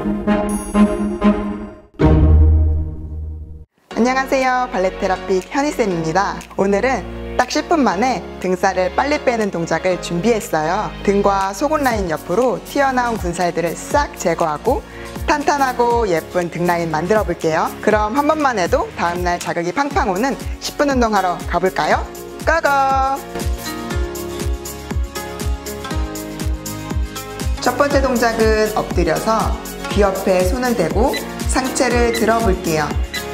안녕하세요, 발레 테라피 현희쌤입니다. 오늘은 딱 10분 만에 등살을 빨리 빼는 동작을 준비했어요. 등과 속옷 라인 옆으로 튀어나온 군살들을 싹 제거하고 탄탄하고 예쁜 등 라인 만들어 볼게요. 그럼 한 번만 해도 다음날 자극이 팡팡 오는 10분 운동하러 가볼까요? 고고! 첫 번째 동작은 엎드려서 귀 옆에 손을 대고 상체를 들어 볼게요.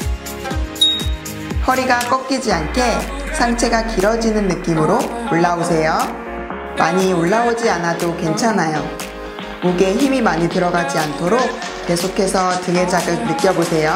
허리가 꺾이지 않게 상체가 길어지는 느낌으로 올라오세요. 많이 올라오지 않아도 괜찮아요. 목에 힘이 많이 들어가지 않도록 계속해서 등의 자극 느껴보세요.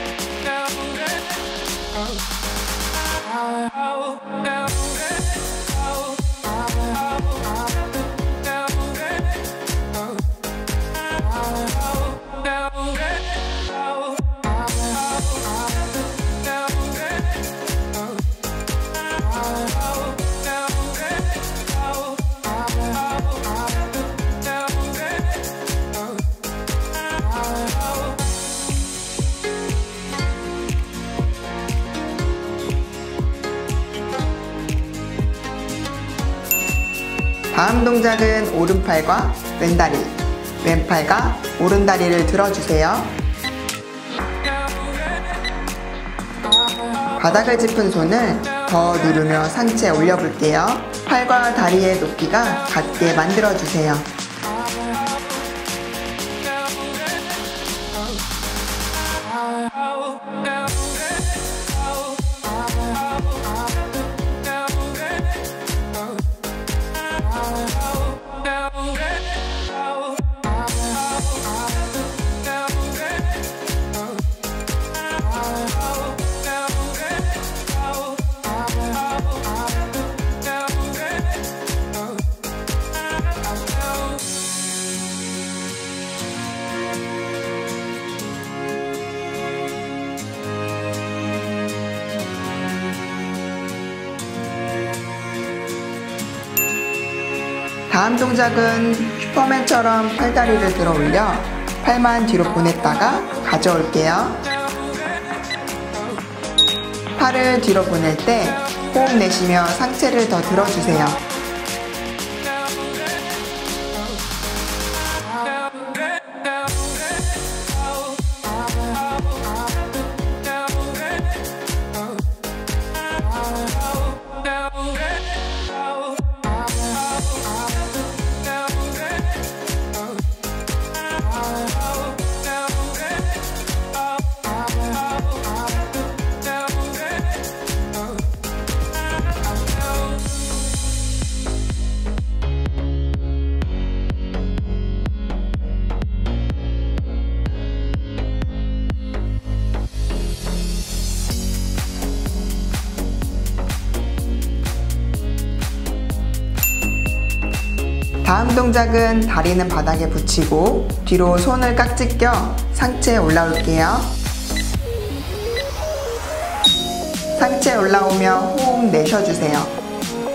다음 동작은 오른팔과 왼다리, 왼팔과 오른다리를 들어주세요. 바닥을 짚은 손을 더 누르며 상체에 올려볼게요. 팔과 다리의 높이가 같게 만들어주세요. 다음 동작은 슈퍼맨처럼 팔다리를 들어 올려 팔만 뒤로 보냈다가 가져올게요. 팔을 뒤로 보낼 때 호흡 내쉬며 상체를 더 들어주세요. 다음 동작은 다리는 바닥에 붙이고 뒤로 손을 깍지 껴 상체에 올라올게요. 상체에 올라오며 호흡 내쉬어주세요.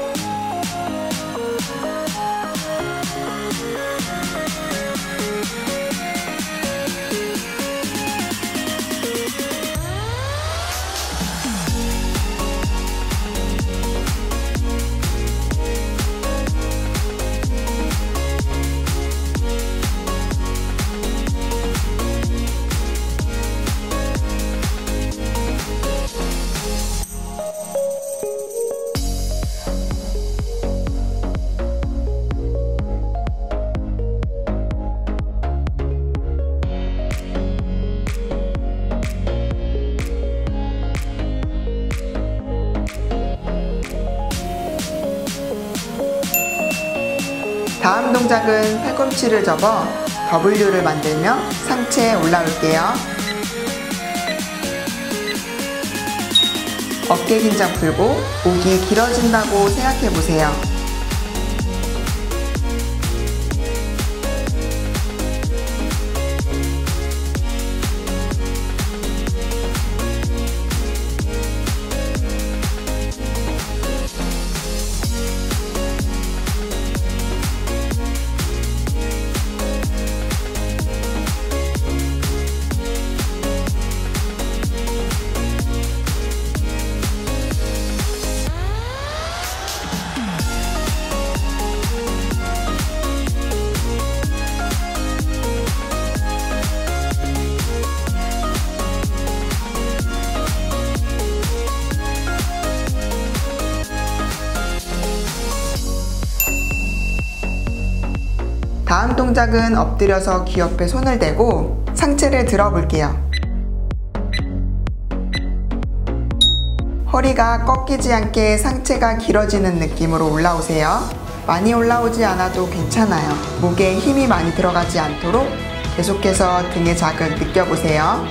다음 동작은 팔꿈치를 접어 W를 만들며 상체에 올라올게요. 어깨 긴장 풀고 목이 길어진다고 생각해보세요. 동작은 엎드려서 귀 옆에 손을 대고 상체를 들어 볼게요. 허리가 꺾이지 않게 상체가 길어지는 느낌으로 올라오세요. 많이 올라오지 않아도 괜찮아요. 목에 힘이 많이 들어가지 않도록 계속해서 등의 자극 느껴보세요.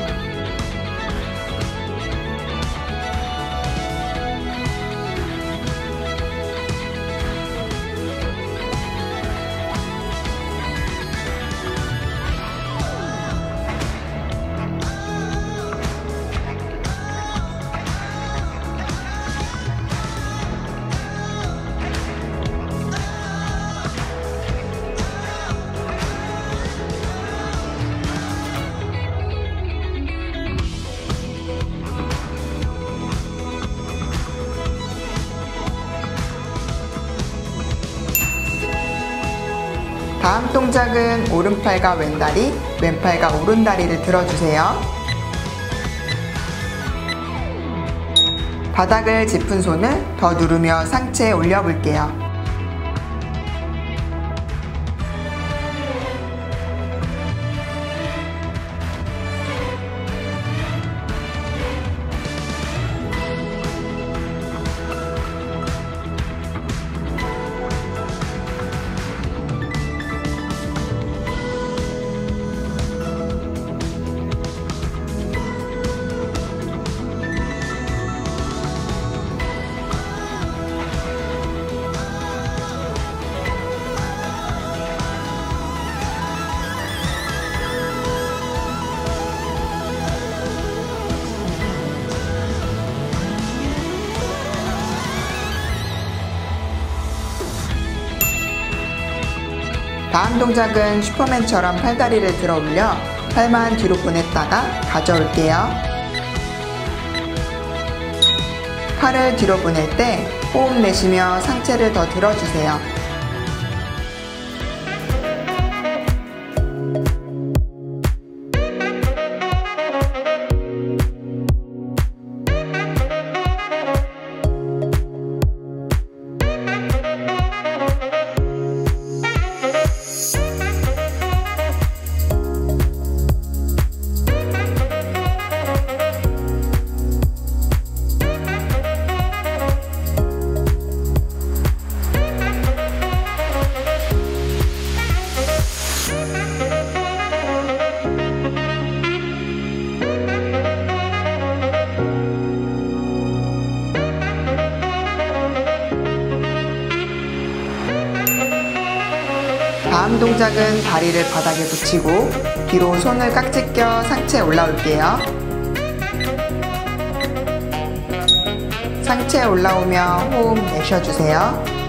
다음 동작은 오른팔과 왼다리, 왼팔과 오른다리를 들어주세요. 바닥을 짚은 손을 더 누르며 상체에 올려볼게요. 다음 동작은 슈퍼맨처럼 팔다리를 들어 올려 팔만 뒤로 보냈다가 가져올게요. 팔을 뒤로 보낼 때 호흡 내쉬며 상체를 더 들어주세요. 다음 동작은 다리를 바닥에 붙이고 뒤로 손을 깍지 껴 상체에 올라올게요. 상체에 올라오며 호흡 내쉬어주세요.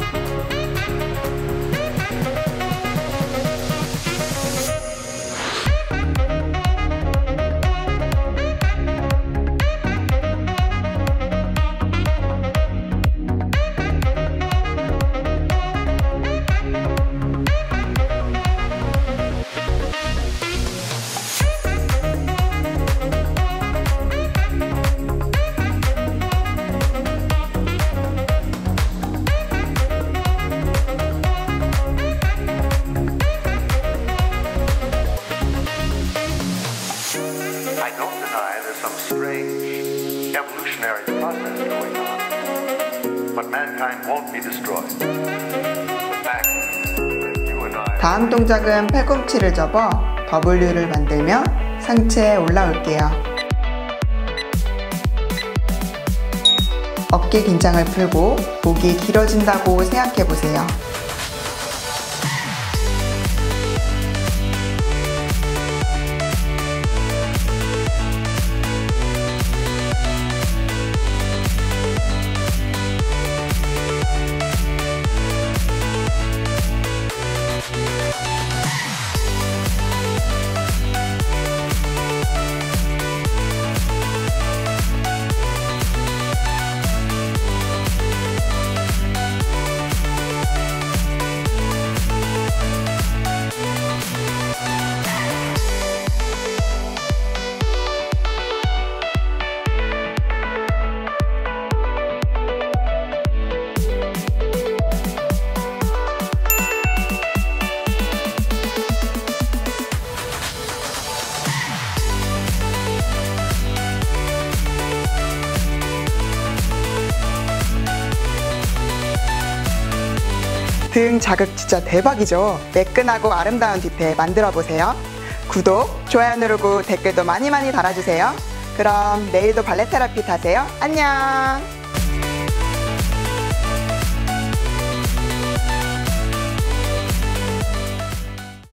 I don't deny there's some strange evolutionary process going on, but mankind won't be destroyed. The fact that you and I... 다음 동작은 팔꿈치를 접어 W를 만들며 상체에 올라올게요. 어깨 긴장을 풀고 목이 길어진다고 생각해보세요. 등 자극 진짜 대박이죠. 매끈하고 아름다운 뒤태 만들어 보세요. 구독, 좋아요 누르고 댓글도 많이 달아주세요. 그럼 내일도 발레 테라피 타세요. 안녕.